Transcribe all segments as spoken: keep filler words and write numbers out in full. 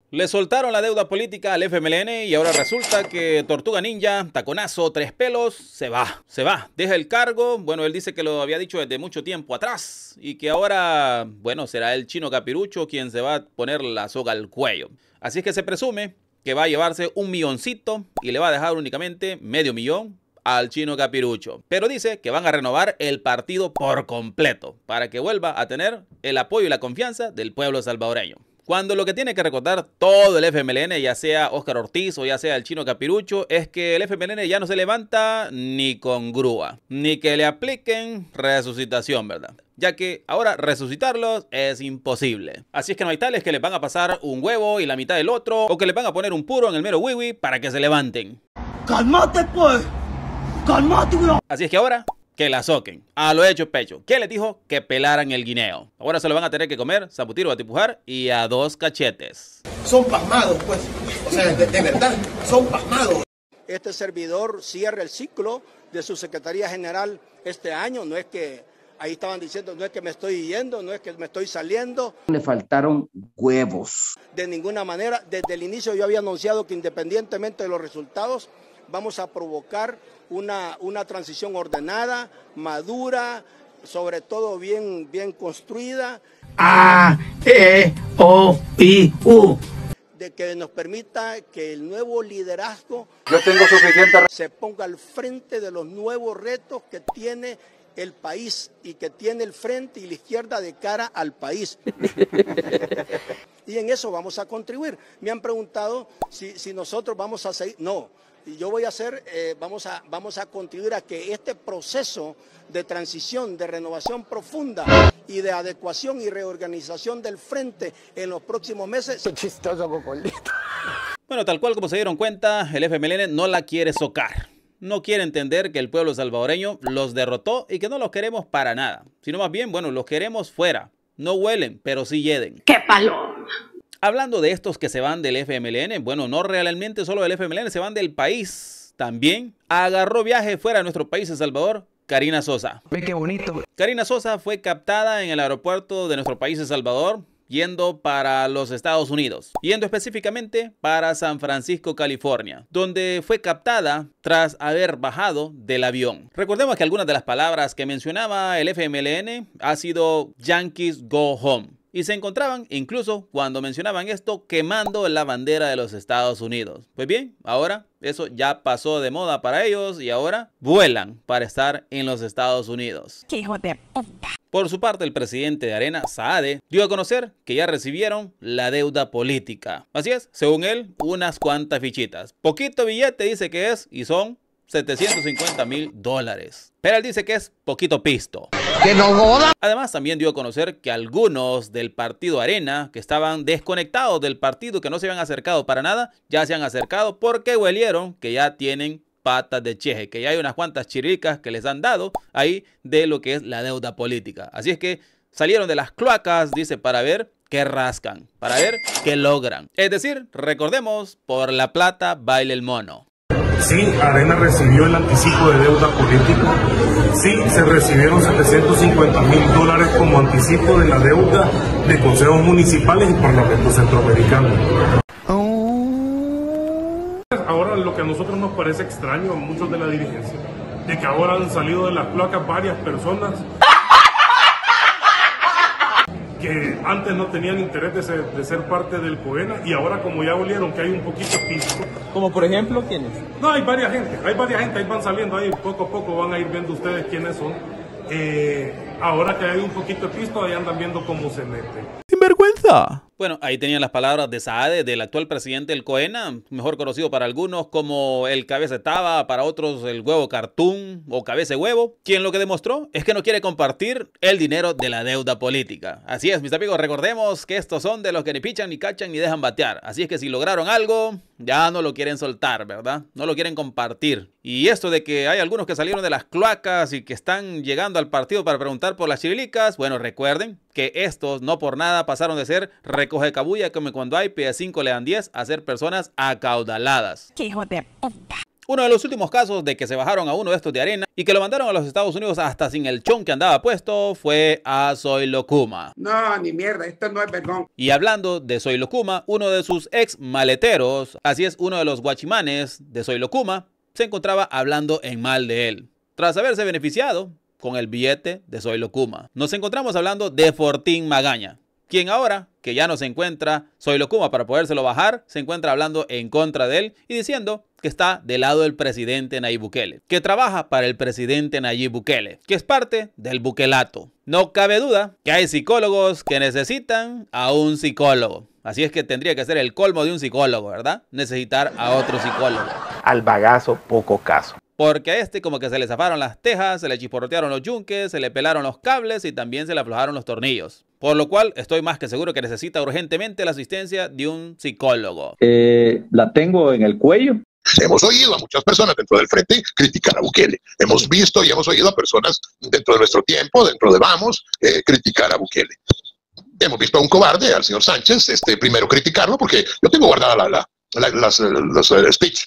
Le soltaron la deuda política al F M L N y ahora resulta que Tortuga Ninja, taconazo, tres pelos, se va, se va, deja el cargo. Bueno, él dice que lo había dicho desde mucho tiempo atrás y que ahora, bueno, será el Chino Capirucho quien se va a poner la soga al cuello. Así es que se presume que va a llevarse un milloncito y le va a dejar únicamente medio millón al Chino Capirucho. Pero dice que van a renovar el partido por completo para que vuelva a tener el apoyo y la confianza del pueblo salvadoreño. Cuando lo que tiene que recordar todo el F M L N, ya sea Óscar Ortiz o ya sea el Chino Capirucho, es que el F M L N ya no se levanta ni con grúa, ni que le apliquen resucitación, ¿verdad? Ya que ahora resucitarlos es imposible. Así es que no hay tales que les van a pasar un huevo y la mitad del otro, o que les van a poner un puro en el mero wiwi para que se levanten. ¡Cálmate, pues! ¡Cálmate, bro! Así es que ahora que la soquen. A lo hecho pecho. ¿Qué les dijo? Que pelaran el guineo. Ahora se lo van a tener que comer, zambutir o atipujar y a dos cachetes. Son pasmados, pues. O sea, de, de verdad, son pasmados. Este servidor cierra el ciclo de su Secretaría General este año. No es que, ahí estaban diciendo, no es que me estoy yendo, no es que me estoy saliendo. Le faltaron huevos. De ninguna manera, desde el inicio yo había anunciado que independientemente de los resultados, vamos a provocar una, una transición ordenada, madura, sobre todo bien, bien construida. A, E, O, I, U. De que nos permita que el nuevo liderazgo Yo tengo suficiente. se ponga al frente de los nuevos retos que tiene el país y que tiene el frente y la izquierda de cara al país. Y en eso vamos a contribuir. Me han preguntado si, si nosotros vamos a seguir. No. Yo voy a hacer, eh, vamos a, vamos a contribuir a que este proceso de transición, de renovación profunda y de adecuación y reorganización del frente en los próximos meses. Qué chistoso, Cocolito. Bueno, tal cual como se dieron cuenta, el F M L N no la quiere socar. No quiere entender que el pueblo salvadoreño los derrotó y que no los queremos para nada. Sino más bien, bueno, los queremos fuera. No huelen, pero sí hieden. ¡Qué paloma! Hablando de estos que se van del F M L N, bueno, no realmente solo del F M L N, se van del país. También agarró viaje fuera de nuestro país, El Salvador, Karina Sosa. Ve qué bonito. Karina Sosa fue captada en el aeropuerto de nuestro país, El Salvador, yendo para los Estados Unidos, yendo específicamente para San Francisco, California, donde fue captada tras haber bajado del avión. Recordemos que algunas de las palabras que mencionaba el F M L N ha sido Yankees Go Home. Y se encontraban, incluso cuando mencionaban esto, quemando la bandera de los Estados Unidos. Pues bien, ahora eso ya pasó de moda para ellos y ahora vuelan para estar en los Estados Unidos. ¡Qué hijo de puta! Por su parte, el presidente de Arena, Saade, dio a conocer que ya recibieron la deuda política. Así es, según él, unas cuantas fichitas. Poquito billete dice que es y son setecientos cincuenta mil dólares. Pero él dice que es poquito pisto. ¡Que no joda! Además, también dio a conocer que algunos del partido Arena, que estaban desconectados del partido, que no se habían acercado para nada, ya se han acercado porque huelieron que ya tienen patas de cheje, que ya hay unas cuantas chiricas que les han dado ahí de lo que es la deuda política. Así es que salieron de las cloacas, dice, para ver qué rascan, para ver qué logran. Es decir, recordemos, por la plata baila el mono. Sí, Arena recibió el anticipo de deuda política. Sí, se recibieron setecientos cincuenta mil dólares como anticipo de la deuda de consejos municipales y parlamentos centroamericanos. Ahora lo que a nosotros nos parece extraño a muchos de la dirigencia, de que ahora han salido de las placas varias personas que antes no tenían interés de ser, de ser parte del COENA y ahora como ya olieron que hay un poquito de pisto. Como por ejemplo, ¿quiénes? No, hay varias gente, hay varias gente, ahí van saliendo, ahí poco a poco van a ir viendo ustedes quiénes son. Eh, ahora que hay un poquito de pisto, ahí andan viendo cómo se mete. ¡Sinvergüenza! Bueno, ahí tenían las palabras de Saade, del actual presidente del COENA, mejor conocido para algunos como el cabeza de taba, para otros el huevo cartoon o cabeza de huevo, quien lo que demostró es que no quiere compartir el dinero de la deuda política. Así es, mis amigos, recordemos que estos son de los que ni pichan, ni cachan, ni dejan batear. Así es que si lograron algo, ya no lo quieren soltar, ¿verdad? No lo quieren compartir. Y esto de que hay algunos que salieron de las cloacas y que están llegando al partido para preguntar por las chirilicas, bueno, recuerden que estos no por nada pasaron de ser recoge cabulla como cuando hay P cinco le dan diez a ser personas acaudaladas. ¡Qué hijo de puta! Uno de los últimos casos de que se bajaron a uno de estos de arena y que lo mandaron a los Estados Unidos hasta sin el chon que andaba puesto fue a Soilocuma. No, ni mierda, esto no es vergón. Y hablando de Soilocuma, uno de sus ex maleteros, así es, uno de los guachimanes de Soilocuma, se encontraba hablando en mal de él, tras haberse beneficiado con el billete de Soilocuma. Nos encontramos hablando de Fortín Magaña, quien ahora, que ya no se encuentra Soilocuma para podérselo bajar, se encuentra hablando en contra de él y diciendo que está del lado del presidente Nayib Bukele, que trabaja para el presidente Nayib Bukele, que es parte del Bukelato. No cabe duda que hay psicólogos que necesitan a un psicólogo. Así es que tendría que ser el colmo de un psicólogo, ¿verdad? Necesitar a otro psicólogo. Al bagazo, poco caso. Porque a este como que se le zafaron las tejas, se le chisporrotearon los yunques, se le pelaron los cables y también se le aflojaron los tornillos. Por lo cual estoy más que seguro que necesita urgentemente la asistencia de un psicólogo. Eh, la tengo en el cuello. Hemos oído a muchas personas dentro del frente criticar a Bukele. Hemos visto y hemos oído a personas dentro de nuestro tiempo, dentro de Vamos, eh, criticar a Bukele. Hemos visto a un cobarde, al señor Sánchez, este, primero criticarlo, porque yo tengo guardada la, la, la, las, los uh, speech.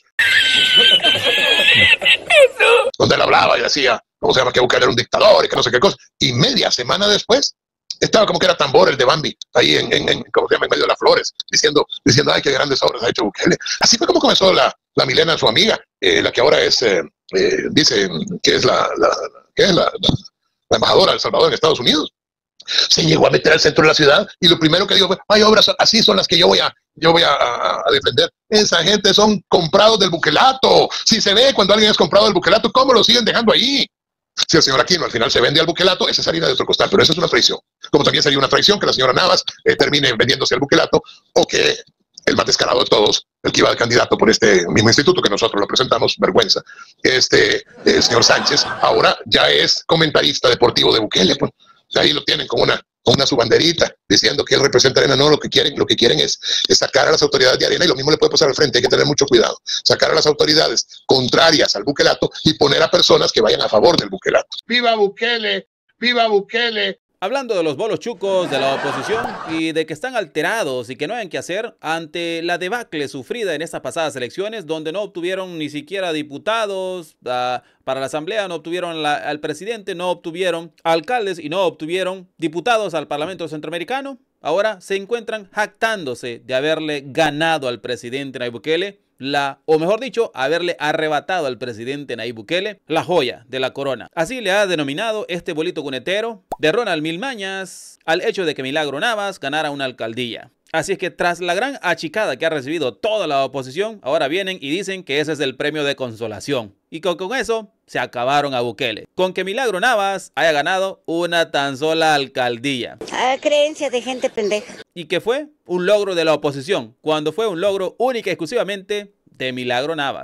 Donde él hablaba y decía, ¿cómo se llama? Que Bukele era un dictador y que no sé qué cosa. Y media semana después, estaba como que era tambor el de Bambi, ahí en, en, en, ¿cómo se llama? En medio de las flores, diciendo, diciendo, ay, qué grandes obras ha hecho Bukele. Así fue como comenzó la, la Milena, su amiga, eh, la que ahora es, eh, eh, dice que es, la, la, que es la, la, la embajadora de El Salvador en Estados Unidos. Se llegó a meter al centro de la ciudad y lo primero que dijo fue, hay obras así son las que yo voy a, yo voy a, a, a defender. Esa gente son comprados del Bukelato. Si se ve cuando alguien es comprado del Bukelato, ¿cómo lo siguen dejando ahí? Si el señor Aquino al final se vende al Bukelato, esa es harina de otro costal, pero eso es una traición. Como también sería una traición que la señora Navas eh, termine vendiéndose al Bukelato, o que el más descarado de todos, el que iba de candidato por este mismo instituto que nosotros lo presentamos, vergüenza, este, el señor Sánchez, ahora ya es comentarista deportivo de Bukele, pues. Ahí lo tienen con una, con una su banderita diciendo que él representa a Arena. No, lo que quieren, lo que quieren es, es sacar a las autoridades de Arena, y lo mismo le puede pasar al frente, hay que tener mucho cuidado. Sacar a las autoridades contrarias al Bukelato y poner a personas que vayan a favor del Bukelato. ¡Viva Bukele! ¡Viva Bukele! Hablando de los bolos chucos de la oposición y de que están alterados y que no hayan que hacer ante la debacle sufrida en estas pasadas elecciones, donde no obtuvieron ni siquiera diputados uh, para la asamblea, no obtuvieron la, al presidente, no obtuvieron alcaldes y no obtuvieron diputados al Parlamento Centroamericano, ahora se encuentran jactándose de haberle ganado al presidente Nayib Bukele, la, o mejor dicho, haberle arrebatado al presidente Nayib Bukele la joya de la corona. Así le ha denominado este bolito cunetero de Ronald Milmañas al hecho de que Milagro Navas ganara una alcaldía. Así es que tras la gran achicada que ha recibido toda la oposición, ahora vienen y dicen que ese es el premio de consolación. Y con, con eso se acabaron a Bukele. Con que Milagro Navas haya ganado una tan sola alcaldía. Ah, creencia de gente pendeja. Y que fue un logro de la oposición, cuando fue un logro única y exclusivamente de Milagro Navas.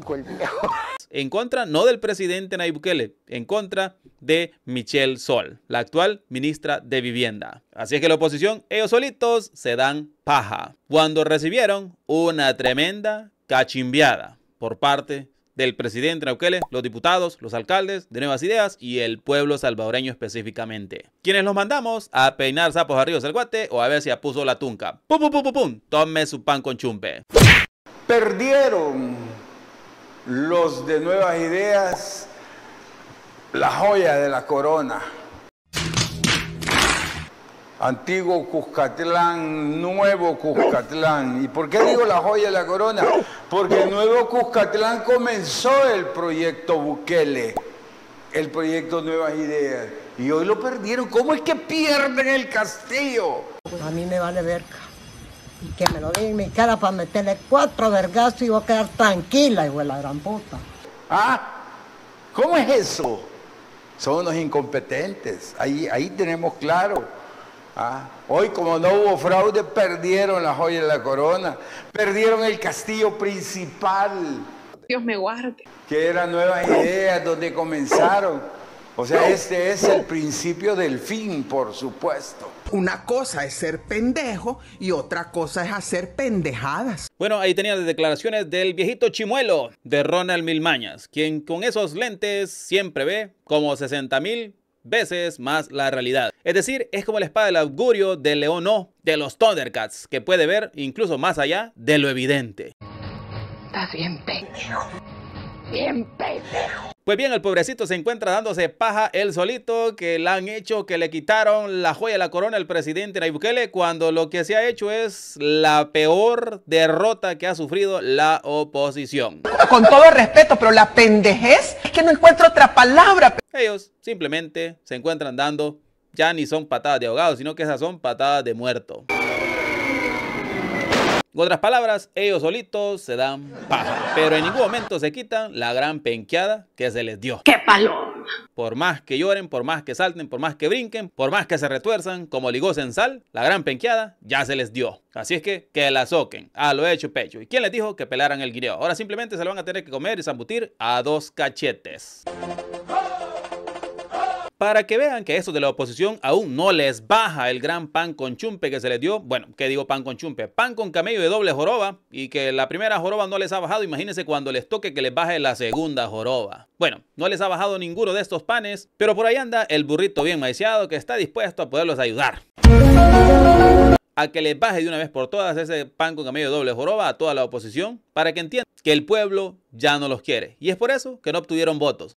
En contra no del presidente Nayib Bukele, en contra de Michelle Sol, la actual ministra de Vivienda. Así es que la oposición, ellos solitos se dan paja cuando recibieron una tremenda cachimbiada por parte del presidente Nayib Bukele, los diputados, los alcaldes de Nuevas Ideas y el pueblo salvadoreño específicamente. Quienes los mandamos a peinar sapos arriba del guate o a ver si apuso la tunca. Pum, pum, pum, pum, pum. Tome su pan con chumpe. Perdieron los de Nuevas Ideas la joya de la corona. Antiguo Cuscatlán, Nuevo Cuscatlán. ¿Y por qué digo la joya de la corona? Porque Nuevo Cuscatlán comenzó el proyecto Bukele, el proyecto Nuevas Ideas. Y hoy lo perdieron. ¿Cómo es que pierden el castillo? A mí me vale verga. Y que me lo diga en mi cara para meterle cuatro vergazos y voy a quedar tranquila, hijo de la gran puta. ¿Ah? ¿Cómo es eso? Son unos incompetentes. Ahí, ahí tenemos claro. ¿Ah? Hoy, como no hubo fraude, perdieron la joya de la corona. Perdieron el castillo principal. Dios me guarde. Que era Nuevas Ideas, donde comenzaron. O sea, este es el principio del fin, por supuesto. Una cosa es ser pendejo y otra cosa es hacer pendejadas. Bueno, ahí tenían las declaraciones del viejito chimuelo de Ronald Milmañas, quien con esos lentes siempre ve como sesenta mil veces más la realidad. Es decir, es como la espada del augurio del león O de los Thundercats, que puede ver incluso más allá de lo evidente. Estás bien pendejo. bien pendejo. Pues bien, el pobrecito se encuentra dándose paja él solito, que le han hecho, que le quitaron la joya de la corona al presidente Nayib Bukele, cuando lo que se ha hecho es la peor derrota que ha sufrido la oposición. Con todo el respeto, pero la pendejez es que no encuentro otra palabra. Ellos simplemente se encuentran dando, ya ni son patadas de ahogado, sino que esas son patadas de muerto. En otras palabras, ellos solitos se dan paja, pero en ningún momento se quitan la gran penqueada que se les dio. ¡Qué paloma! Por más que lloren, por más que salten, por más que brinquen, por más que se retuerzan como ligos en sal, la gran penqueada ya se les dio. Así es que, que la soquen, a lo hecho pecho. ¿Y quién les dijo que pelaran el guineo? Ahora simplemente se lo van a tener que comer y zambutir a dos cachetes. Para que vean que estos de la oposición aún no les baja el gran pan con chumpe que se les dio. Bueno, ¿qué digo pan con chumpe? Pan con camello de doble joroba, y que la primera joroba no les ha bajado. Imagínense cuando les toque que les baje la segunda joroba. Bueno, no les ha bajado ninguno de estos panes, pero por ahí anda el burrito bien maiciado que está dispuesto a poderlos ayudar a que les baje de una vez por todas ese pan con camello de doble joroba a toda la oposición, para que entiendan que el pueblo ya no los quiere. Y es por eso que no obtuvieron votos.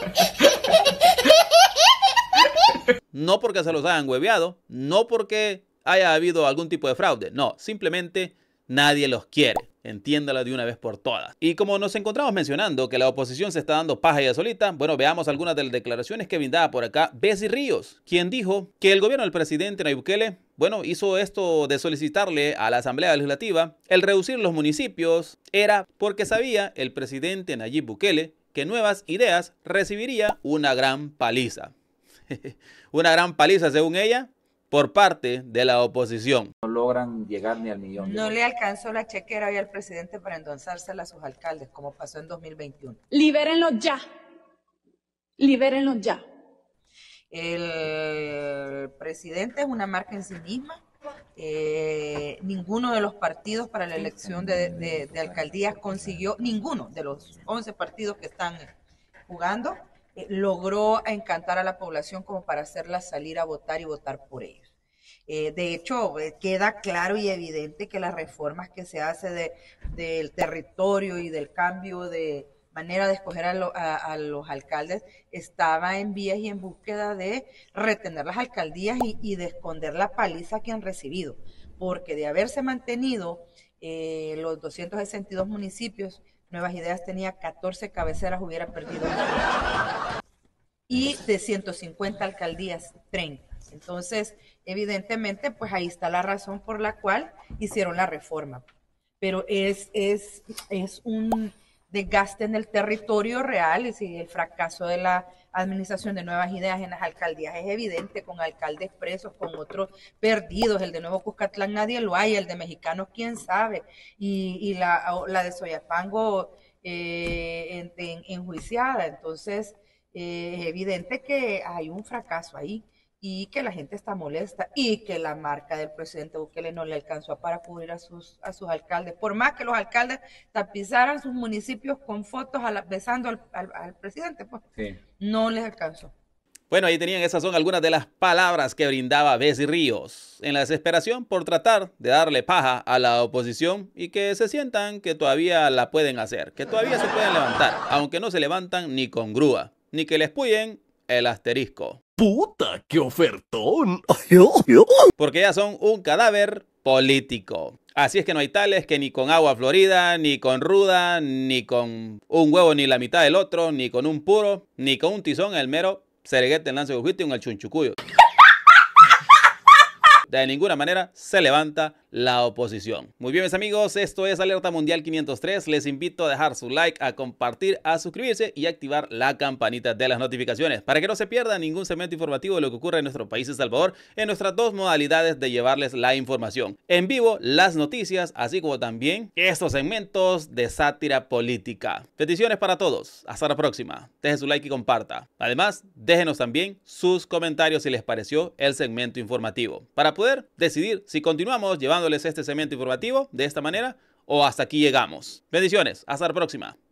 No porque se los hayan hueveado, no porque haya habido algún tipo de fraude, no, simplemente nadie los quiere. Entiéndala de una vez por todas. Y como nos encontramos mencionando que la oposición se está dando paja ella solita, bueno, veamos algunas de las declaraciones que brindaba por acá Bessie Ríos, quien dijo que el gobierno del presidente Nayib Bukele, bueno, hizo esto de solicitarle a la Asamblea Legislativa el reducir los municipios, era porque sabía el presidente Nayib Bukele que Nuevas Ideas recibiría una gran paliza. Una gran paliza, según ella, por parte de la oposición. No logran llegar ni al millón. No le alcanzó la chequera hoy al presidente para endonzársela a sus alcaldes, como pasó en dos mil veintiuno. Libérenlo ya. Libérenlo ya. El presidente es una marca en sí misma. Eh, ninguno de los partidos para la elección de, de, de alcaldías consiguió, ninguno de los once partidos que están jugando, eh, logró encantar a la población como para hacerla salir a votar y votar por ellos. Eh, de hecho, eh, queda claro y evidente que las reformas que se hace de, del territorio y del cambio de manera de escoger a, lo, a, a los alcaldes estaba en vías y en búsqueda de retener las alcaldías y, y de esconder la paliza que han recibido, porque de haberse mantenido eh, los doscientos sesenta y dos municipios, Nuevas Ideas tenía catorce cabeceras, hubiera perdido y de ciento cincuenta alcaldías, treinta. Entonces, evidentemente, pues ahí está la razón por la cual hicieron la reforma. Pero es, es, es un desgaste en el territorio real, y si el fracaso de la administración de Nuevas Ideas en las alcaldías es evidente, con alcaldes presos, con otros perdidos. El de Nuevo Cuscatlán nadie lo hay, el de Mexicanos quién sabe, y, y la, la de Soyapango eh, en, en, enjuiciada. Entonces, eh, es evidente que hay un fracaso ahí, y que la gente está molesta, y que la marca del presidente Bukele no le alcanzó para cubrir a sus, a sus alcaldes. Por más que los alcaldes tapizaran sus municipios con fotos a la, besando al, al, al presidente, pues sí, no les alcanzó. Bueno, ahí tenían, esas son algunas de las palabras que brindaba Bessie Ríos, en la desesperación por tratar de darle paja a la oposición y que se sientan que todavía la pueden hacer, que todavía se pueden levantar, aunque no se levantan ni con grúa, ni que les puyen el asterisco. ¡Puta, qué ofertón! Porque ya son un cadáver político. Así es que no hay tales que ni con agua florida, ni con ruda, ni con un huevo ni la mitad del otro, ni con un puro, ni con un tizón, el mero cereguete, el lance de juicio y el chunchucuyo. De ninguna manera se levanta la oposición. Muy bien, mis amigos, esto es Alerta Mundial quinientos tres. Les invito a dejar su like, a compartir, a suscribirse y activar la campanita de las notificaciones para que no se pierda ningún segmento informativo de lo que ocurre en nuestro país, El Salvador, en nuestras dos modalidades de llevarles la información. En vivo, las noticias, así como también estos segmentos de sátira política. Peticiones para todos. Hasta la próxima. Deje su like y comparta. Además, déjenos también sus comentarios si les pareció el segmento informativo, para poder decidir si continuamos llevándoles este segmento informativo de esta manera o hasta aquí llegamos. Bendiciones, hasta la próxima.